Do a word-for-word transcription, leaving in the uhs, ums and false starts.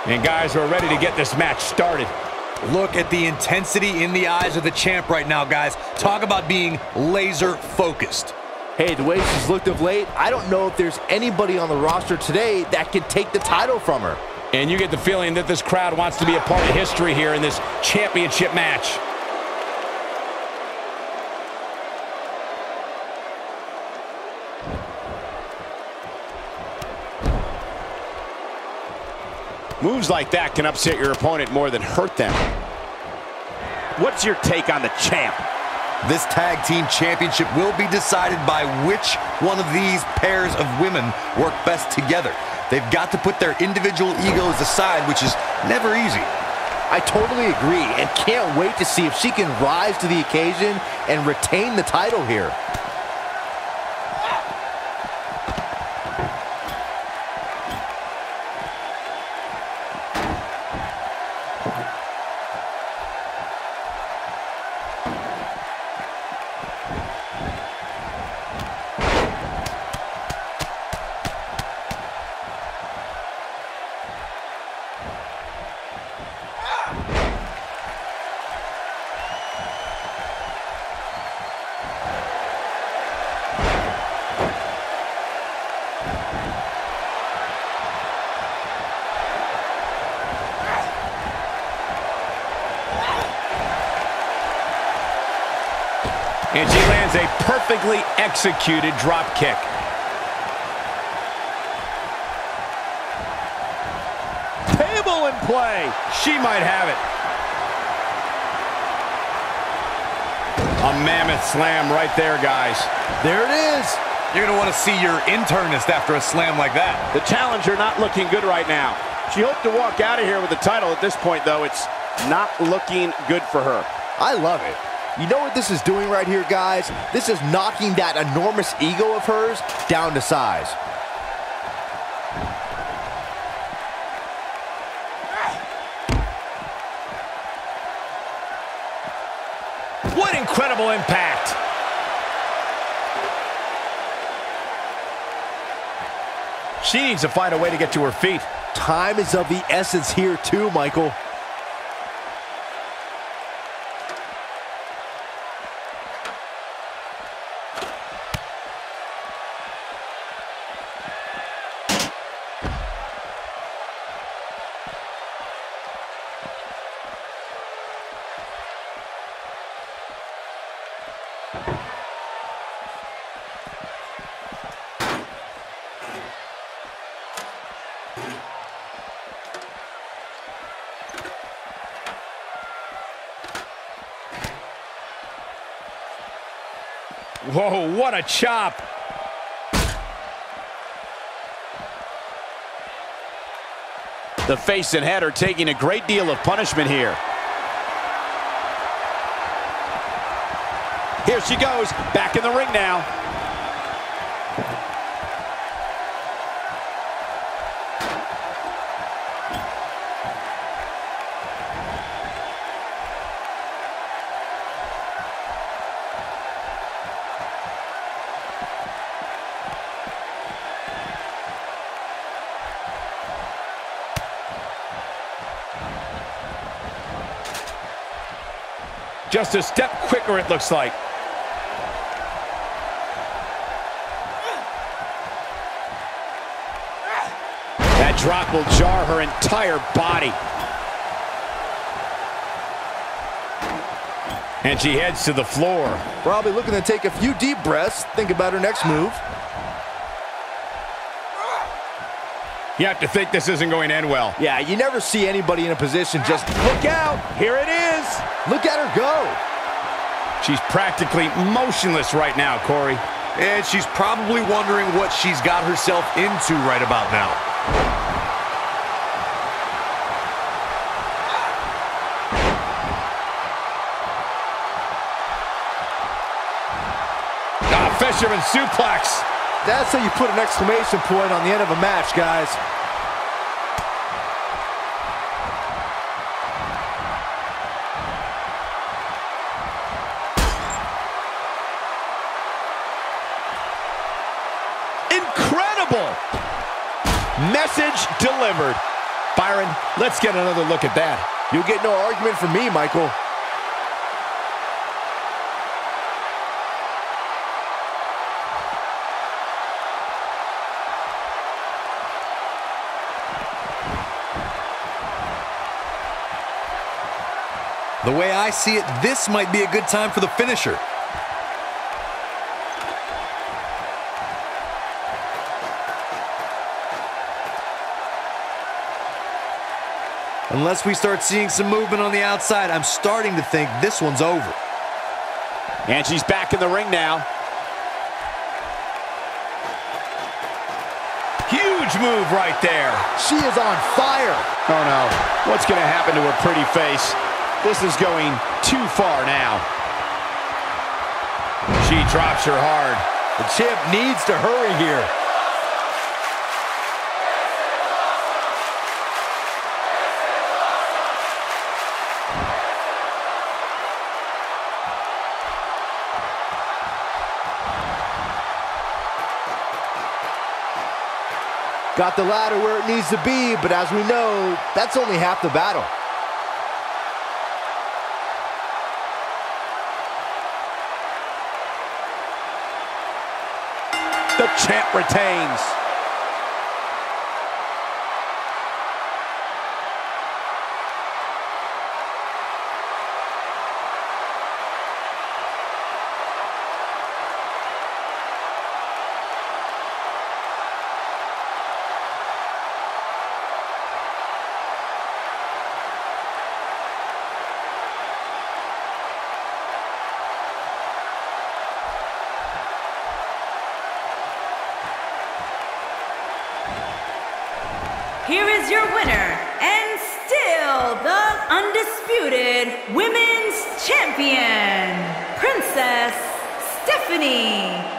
And guys, we're ready to get this match started. Look at the intensity in the eyes of the champ right now, guys. Talk about being laser focused. Hey, the way she's looked of late, I don't know if there's anybody on the roster today that can take the title from her. And you get the feeling that this crowd wants to be a part of history here in this championship match. Moves like that can upset your opponent more than hurt them. What's your take on the champ? This tag team championship will be decided by which one of these pairs of women work best together. They've got to put their individual egos aside, which is never easy. I totally agree and can't wait to see if she can rise to the occasion and retain the title here. And she lands a perfectly executed drop kick. Table in play. She might have it. A mammoth slam right there, guys. There it is. You're going to want to see your internist after a slam like that. The challenger not looking good right now. She hoped to walk out of here with the title. At this point, though, it's not looking good for her. I love it. You know what this is doing right here, guys? This is knocking that enormous ego of hers down to size. What incredible impact! She needs to find a way to get to her feet. Time is of the essence here too, Michael. Whoa, what a chop! The face and head are taking a great deal of punishment here. Here she goes, back in the ring now. Just a step quicker, it looks like. That drop will jar her entire body. And she heads to the floor. Probably looking to take a few deep breaths, think about her next move. You have to think this isn't going to end well. Yeah, you never see anybody in a position just look out. Here it is. Look at her go. She's practically motionless right now, Corey. And she's probably wondering what she's got herself into right about now. Ah, fisherman suplex. That's how you put an exclamation point on the end of a match, guys. Incredible! Message delivered. Byron, let's get another look at that. You'll get no argument from me, Michael. The way I see it, this might be a good time for the finisher. Unless we start seeing some movement on the outside, I'm starting to think this one's over. And she's back in the ring now. Huge move right there. She is on fire. Oh no, what's gonna happen to her pretty face? This is going too far now. She drops her hard. The champ needs to hurry here. Got the ladder where it needs to be, but as we know, that's only half the battle. The champ retains. Here is your winner, and still the Undisputed Women's Champion, Princess Stephanie